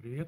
Привет!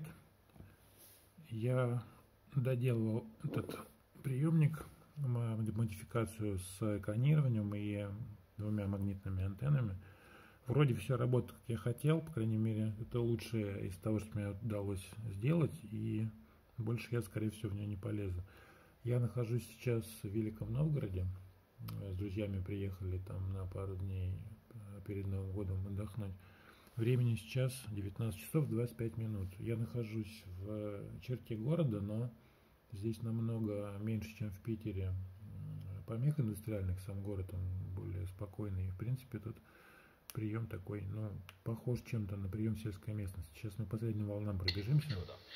Я доделал этот приемник, модификацию с экранированием и двумя магнитными антеннами. Вроде все работает, как я хотел, по крайней мере, это лучшее из того, что мне удалось сделать, и больше я, скорее всего, в нее не полезу. Я нахожусь сейчас в Великом Новгороде, с друзьями приехали там на пару дней перед Новым годом отдохнуть. Времени сейчас 19 часов 25 минут. Я нахожусь в черте города, но здесь намного меньше, чем в Питере, помех индустриальных. Сам город, он более спокойный. И, в принципе, тут прием такой, ну, похож чем-то на прием сельской местности. Сейчас мы по средним волнам пробежимся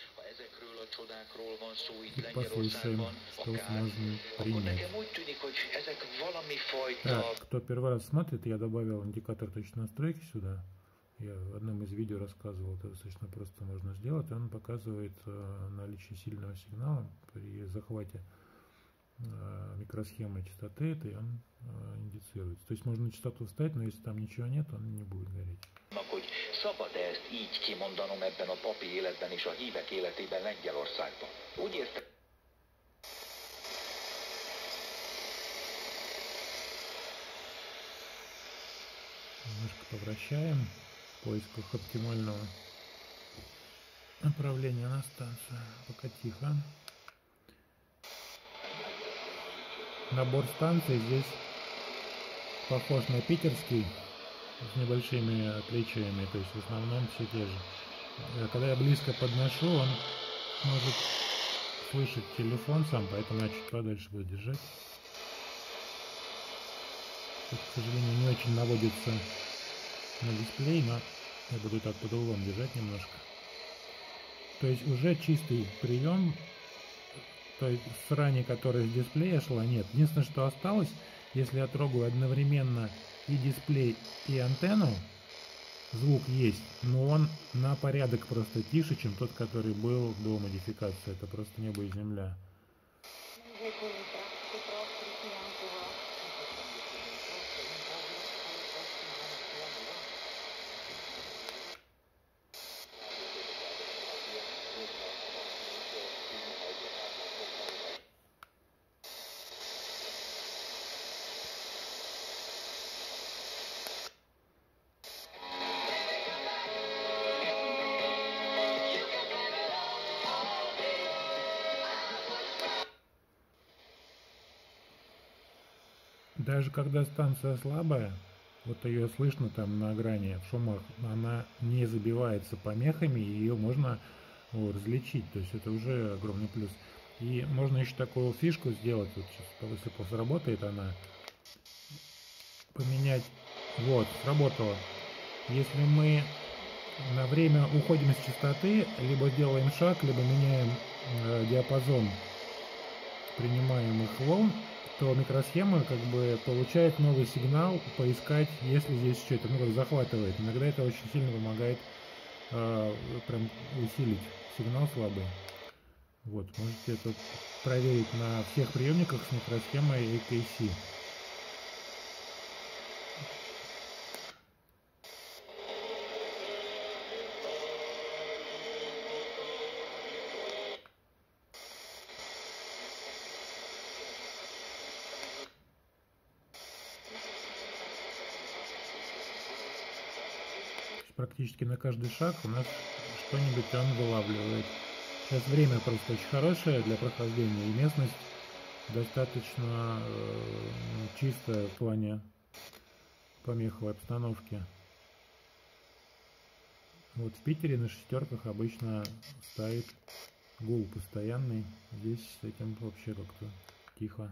и послушаем, что сможем принять. Так, кто первый раз смотрит, я добавил индикатор точной настройки сюда. Я в одном из видео рассказывал, это достаточно просто можно сделать. Он показывает наличие сильного сигнала при захвате микросхемы частоты, это и он индицируется. То есть можно на частоту вставить, но если там ничего нет, он не будет гореть. Szabad-e ezt így kimondanom ebben a papi életben és a hívek életében Lengyelországban? Úgy értem. Немножко повращаем в поисках оптимального направления на станцию. Пока тихо. Набор станций здесь похож на питерский, с небольшими отличиями, то есть в основном все те же. Когда я близко подношу, он может слышать телефон сам, поэтому я чуть подальше буду держать. Тут, к сожалению, не очень наводится на дисплей, но я буду так под углом держать немножко. То есть уже чистый прием, то есть срань, которая с дисплея шла, нет. Единственное, что осталось, если я трогаю одновременно и дисплей, и антенну, звук есть, но он на порядок просто тише, чем тот, который был до модификации. Это просто небо и земля. Даже когда станция слабая, вот ее слышно там на грани, в шумах, она не забивается помехами, и ее можно различить, то есть это уже огромный плюс. И можно еще такую фишку сделать, вот сейчас, если сработает она, поменять, вот, сработало. Если мы на время уходим с частоты, либо делаем шаг, либо меняем диапазон принимаемых волн, то микросхема как бы получает новый сигнал поискать, если здесь что-то, ну, как захватывает. Иногда это очень сильно помогает прям усилить сигнал слабый. Вот, можете это проверить на всех приемниках с микросхемой AKC. Практически на каждый шаг у нас что-нибудь он вылавливает. Сейчас время просто очень хорошее для прохождения, и местность достаточно чистая в плане помеховой обстановки. Вот в Питере на шестерках обычно стоит гул постоянный, здесь с этим вообще как-то тихо.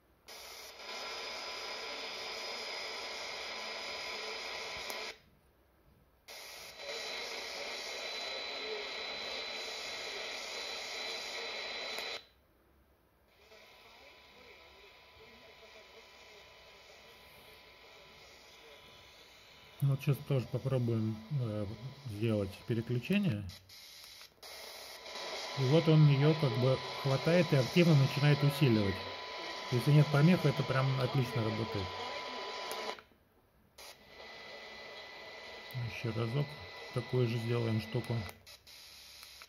Вот сейчас тоже попробуем сделать переключение. И вот он ее как бы хватает и активно начинает усиливать. Если нет помех, это прям отлично работает. Еще разок такую же сделаем штуку.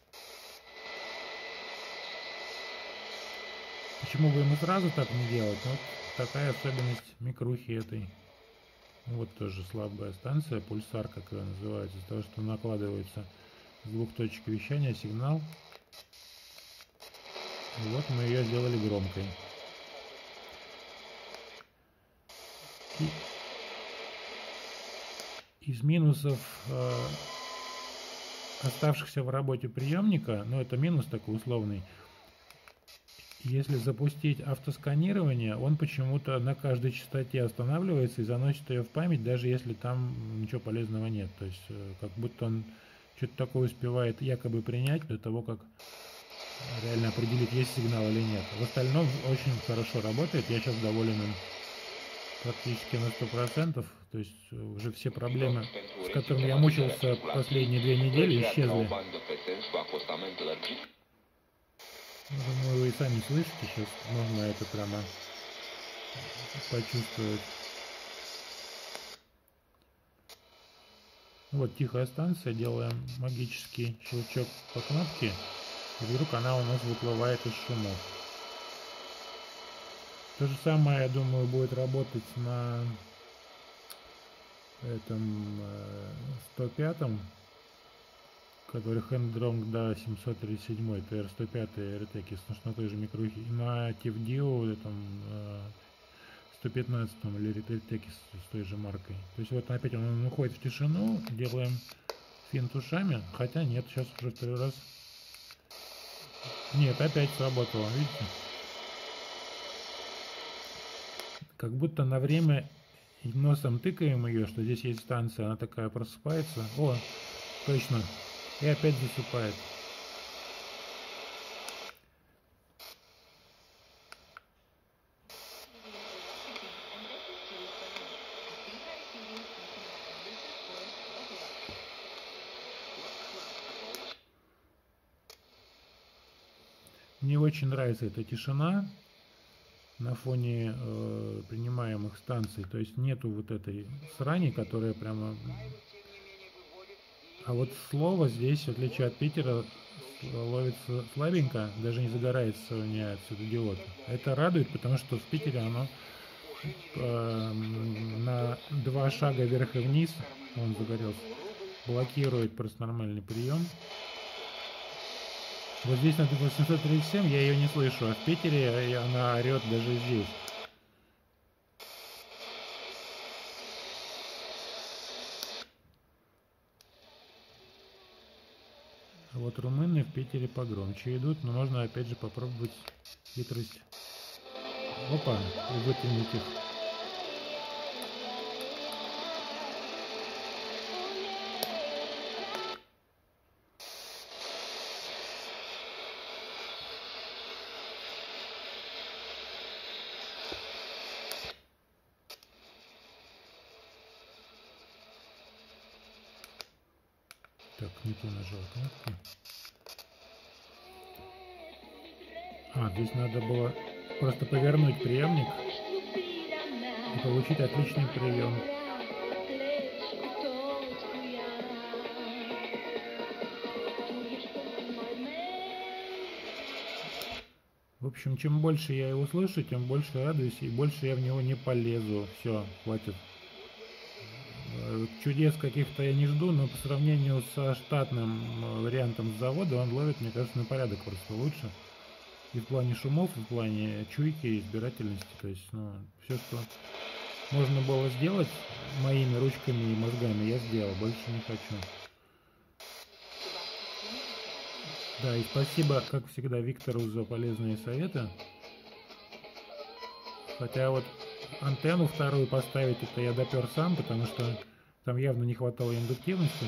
Почему бы ему сразу так не делать? Вот такая особенность микрухи этой. Вот тоже слабая станция, пульсар, как ее называют, из-за того, что накладывается с двух точек вещания сигнал. И вот мы ее сделали громкой. И из минусов оставшихся в работе приемника, ну это минус такой условный, если запустить автосканирование, он почему-то на каждой частоте останавливается и заносит ее в память, даже если там ничего полезного нет. То есть как будто он что-то такое успевает якобы принять до того, как реально определить, есть сигнал или нет. В остальном очень хорошо работает, я сейчас доволен им практически на 100%. То есть уже все проблемы, с которыми я мучился последние 2 недели, исчезли. Думаю, вы и сами слышите, сейчас можно это прямо почувствовать. Вот тихая станция, делаем магический щелчок по кнопке, и вдруг она у нас выплывает из шумов. То же самое, я думаю, будет работать на этом 105-м, который Hand-Drong, да, 737, TR-105 RTX, на той же микрухе, и на TFDO, этом 115 или RTX с той же маркой. То есть вот опять он уходит в тишину, делаем финт ушами, хотя нет, сейчас уже второй раз. Нет, опять сработало, видите? Как будто на время носом тыкаем ее, что здесь есть станция, она такая просыпается. О, точно. И опять засыпает. Мне очень нравится эта тишина на фоне принимаемых станций. То есть нету вот этой срани, которая прямо... А вот слово здесь, в отличие от Питера, ловится слабенько, даже не загорается у меня отсюда диод. Это радует, потому что в Питере оно на 2 шага вверх и вниз, он загорелся, блокирует просто нормальный прием. Вот здесь на 837 я ее не слышу, а в Питере она орет даже здесь. Вот румыны в Питере погромче идут, но можно опять же попробовать хитрость. Опа, и вытянуть их. Так, не ту нажал кнопку. Здесь надо было просто повернуть приемник и получить отличный прием. В общем, чем больше я его слышу, тем больше радуюсь и больше я в него не полезу. Все, хватит. Чудес каких-то я не жду, но по сравнению со штатным вариантом с завода он ловит, мне кажется, на порядок просто лучше. И в плане шумов, и в плане чуйки, и избирательности. То есть, все, что можно было сделать моими ручками и мозгами, я сделал. Больше не хочу. Да, и спасибо, как всегда, Виктору за полезные советы. Хотя вот антенну вторую поставить, это я допер сам, потому что там явно не хватало индуктивности.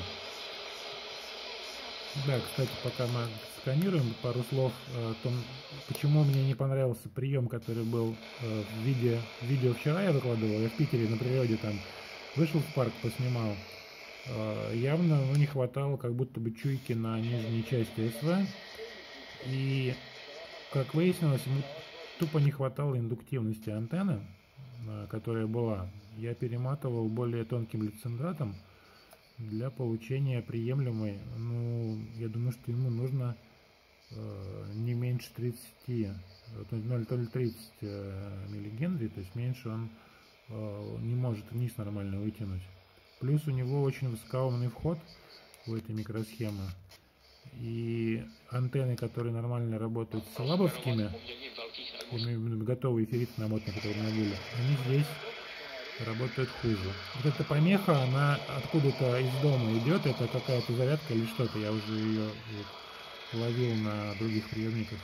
Да, кстати, пока мы сканируем, пару слов о том, почему мне не понравился прием, который был в видео вчера я выкладывал. Я в Питере на природе там вышел в парк, поснимал. Явно не хватало как будто бы чуйки на нижней части СВ. И, как выяснилось, ему тупо не хватало индуктивности антенны, которая была. Я перематывал более тонким лицензатом для получения приемлемой. Я думаю, что ему нужно не меньше 30, 0,30 миллигенри, то есть меньше он не может вниз нормально вытянуть. Плюс у него очень высокоомный вход в этой микросхемы. И антенны, которые нормально работают с лабовскими, готовые эфирит намотанные, которые у меня были, они здесь работают хуже. Вот эта помеха, она откуда-то из дома идет, это какая-то зарядка или что-то, я уже ее ловил на других приемниках.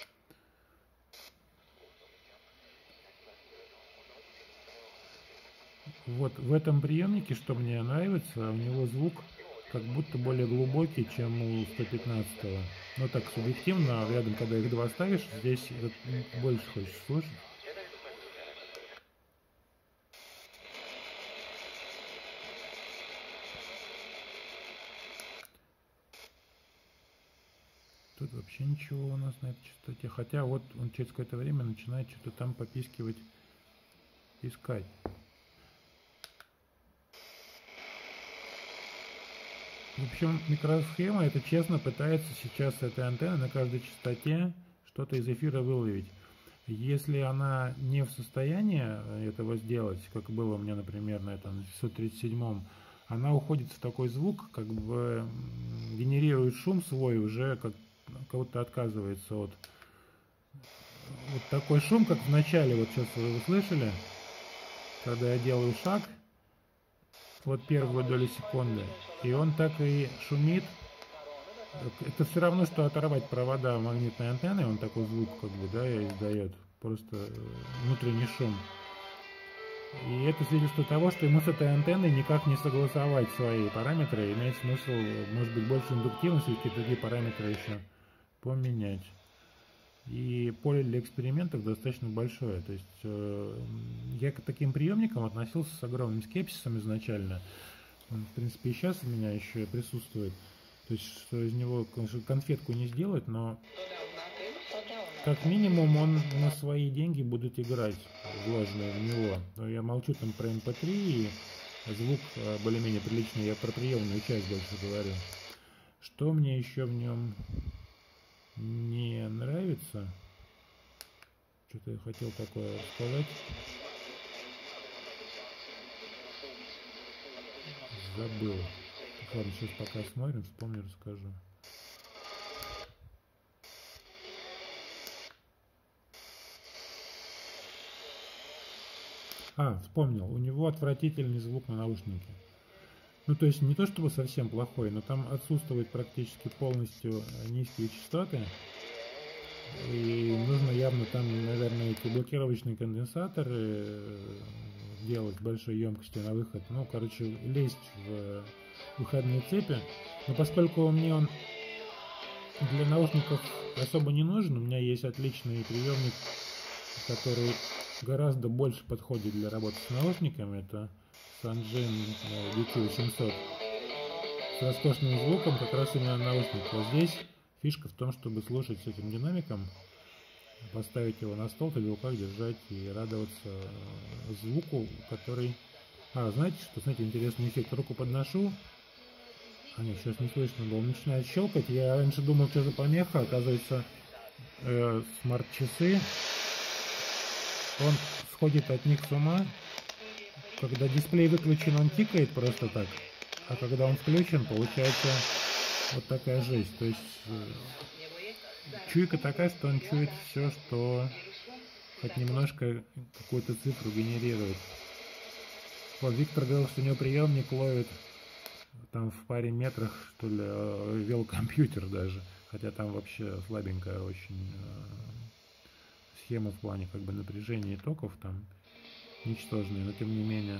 Вот в этом приемнике, что мне нравится, у него звук как будто более глубокий, чем у 115-го. Но так субъективно, рядом, когда их два ставишь, здесь больше хочешь слушать. Тут вообще ничего у нас на этой частоте. Хотя вот он через какое-то время начинает что-то там попискивать, искать. В общем, микросхема это честно пытается сейчас с этой антенны на каждой частоте что-то из эфира выловить. Если она не в состоянии этого сделать, как было у меня, например, на этом 637-м, она уходит в такой звук, как бы генерирует шум свой, уже как будто отказывается от... Вот такой шум, как в начале, вот сейчас вы услышали, когда я делаю шаг, вот первую долю секунды, и он так и шумит. Это все равно, что оторвать провода магнитной антенны, он такой звук как бы, да, издает, просто внутренний шум. И это свидетельство того, что ему с этой антенной никак не согласовать свои параметры, имеет смысл, может быть, больше индуктивности, какие-то другие параметры еще поменять. И поле для экспериментов достаточно большое. То есть я к таким приемникам относился с огромным скепсисом изначально. Он, в принципе, и сейчас у меня еще присутствует. То есть, что из него конфетку не сделать, но как минимум он на свои деньги будет играть, вложенные в него. Но я молчу там про MP3, и звук более-менее приличный. Я про приемную часть больше говорю. Что мне еще в нем не нравится? Что-то я хотел такое сказать. Забыл. Ладно, сейчас пока смотрим, вспомню, расскажу. Вспомнил. У него отвратительный звук на наушнике. Ну, то есть не то чтобы совсем плохой, но там отсутствуют практически полностью низкие частоты. И нужно явно там, наверное, эти блокировочные конденсаторы делать большой емкости на выход. Ну, короче, лезть в выходные цепи. Но поскольку мне он для наушников особо не нужен, у меня есть отличный приемник, который гораздо больше подходит для работы с наушниками. Это Sanjin DT800 с роскошным звуком, как раз именно наушник. А здесь фишка в том, чтобы слушать с этим динамиком, поставить его на стол, или в руках держать и радоваться звуку, который... знаете, что, знаете, интересный эффект. Руку подношу, нет, сейчас не слышно было, начинает щелкать. Я раньше думал, что за помеха, оказывается, смарт-часы. Он сходит от них с ума. Когда дисплей выключен, он тикает просто так, а когда он включен, получается вот такая жесть. То есть чуйка такая, что он чует все, что хоть немножко какую-то цифру генерирует. Вот Виктор говорил, что у него приемник ловит там в паре метрах, что ли, велокомпьютер даже, хотя там вообще слабенькая очень схема в плане как бы напряжения и токов там ничтожные, но тем не менее.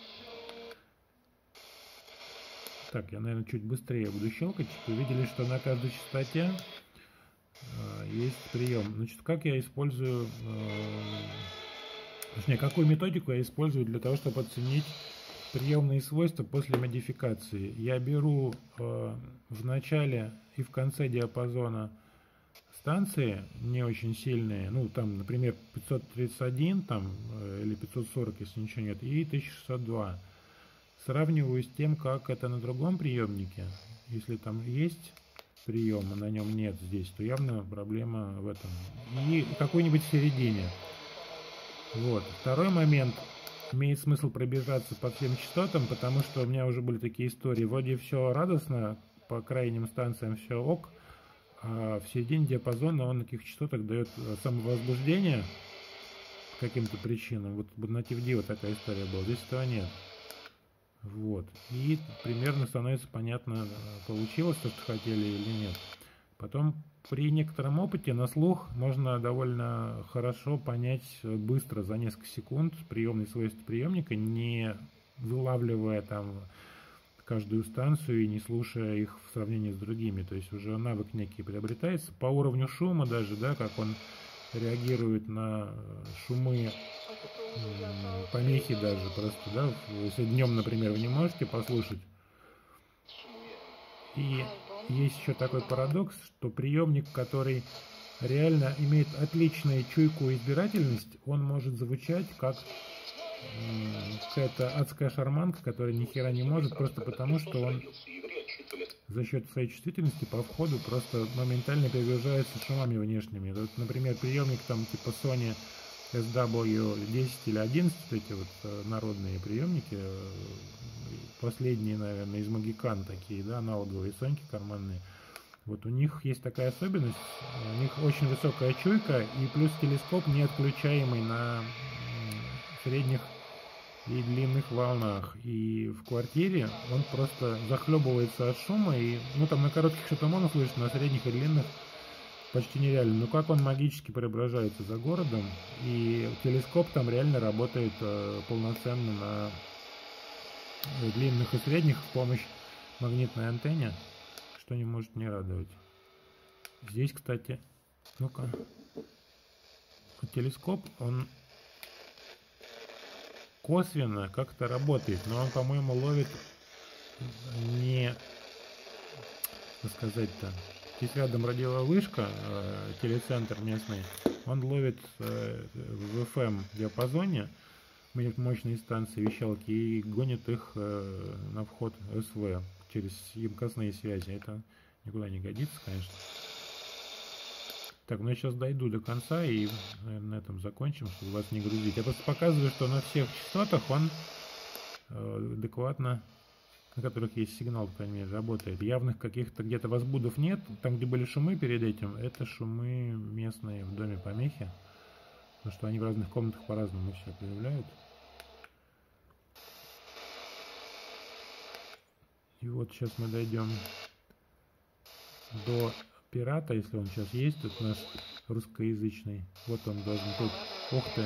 Так, я, наверное, чуть быстрее буду щелкать. Вы видели, что на каждой частоте есть прием. Значит, как я использую, точнее, какую методику я использую для того, чтобы оценить приемные свойства после модификации. Я беру в начале и в конце диапазона станции не очень сильные, ну там, например, 531 там, или 540, если ничего нет, и 1602. Сравниваю с тем, как это на другом приемнике. Если там есть приема на нем нет здесь, то явно проблема в этом. И какой-нибудь в середине. Вот. Второй момент. Имеет смысл пробежаться по всем частотам, потому что у меня уже были такие истории. Вроде все радостно, по крайним станциям все ок, а в середине диапазона он на каких частотах дает самовозбуждение по каким-то причинам. Вот на TFD вот такая история была, здесь этого нет. Вот. И примерно становится понятно, получилось то, что хотели или нет. Потом при некотором опыте на слух можно довольно хорошо понять быстро, за несколько секунд, приемные свойства приемника, не вылавливая там каждую станцию и не слушая их в сравнении с другими. То есть уже навык некий приобретается. По уровню шума даже, да, как он реагирует на шумы, помехи даже просто, да, если днем, например, вы не можете послушать. И есть еще такой парадокс, что приемник, который реально имеет отличную чуйку и избирательность, он может звучать как какая-то адская шарманка, которая ни хера не может, просто потому что он за счет своей чувствительности по входу просто моментально перегружается шумами внешними. Вот, например, приемник там типа Sony SW10 или 11, эти вот народные приемники, последние, наверное, из Магикан такие, да, аналоговые соньки карманные. Вот у них есть такая особенность, у них очень высокая чуйка и плюс телескоп не отключаемый на средних и длинных волнах. И в квартире он просто захлебывается от шума, и, ну, там на коротких что-то можно слышать, на средних и длинных почти нереально. Но как он магически преображается за городом, и телескоп там реально работает полноценно на длинных и средних с помощью магнитной антенны, что не может не радовать. Здесь, кстати, ну-ка, телескоп, он косвенно как-то работает, но он, по-моему, ловит не, как сказать-то, здесь рядом радиовышка, телецентр местный, он ловит в FM диапазоне мощные станции вещалки и гонит их на вход СВ через емкостные связи. Это никуда не годится, конечно. Так, ну я сейчас дойду до конца и, наверное, на этом закончим, чтобы вас не грузить. Я просто показываю, что на всех частотах он адекватно, на которых есть сигнал, по крайней мере, работает. Явных каких-то где-то возбудов нет. Там, где были шумы перед этим, это шумы местные в доме помехи. Потому что они в разных комнатах по-разному все проявляют. И вот сейчас мы дойдем до пирата, если он сейчас есть, тут наш русскоязычный. Вот он должен тут. Ух ты.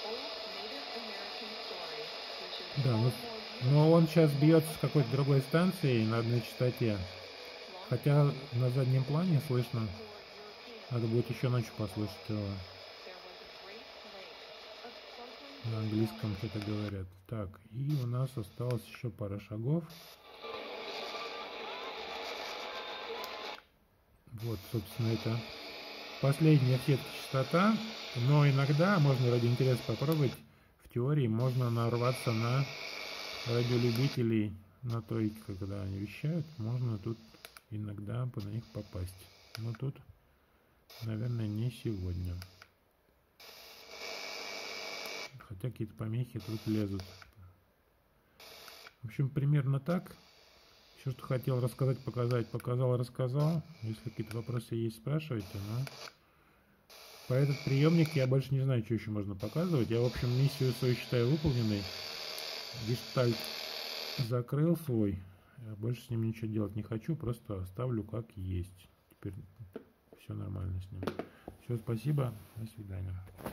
Да, но он сейчас бьется с какой-то другой станцией на одной частоте. Хотя на заднем плане слышно. Надо будет еще ночью послушать его. На английском что-то говорят. Так, и у нас осталось еще пара шагов. Вот, собственно, это последняя в сетке частота, но иногда, можно ради интереса попробовать, в теории можно нарваться на радиолюбителей, на той, когда они вещают, можно тут иногда на них попасть. Но тут, наверное, не сегодня. Хотя какие-то помехи тут лезут. В общем, примерно так. Все, что хотел рассказать, показать, показал, рассказал. Если какие-то вопросы есть, спрашивайте. Но про этот приемник я больше не знаю, что еще можно показывать. Я, в общем, миссию свою считаю выполненной. Гештальт закрыл свой. Я больше с ним ничего делать не хочу. Просто оставлю как есть. Теперь все нормально с ним. Все, спасибо. До свидания.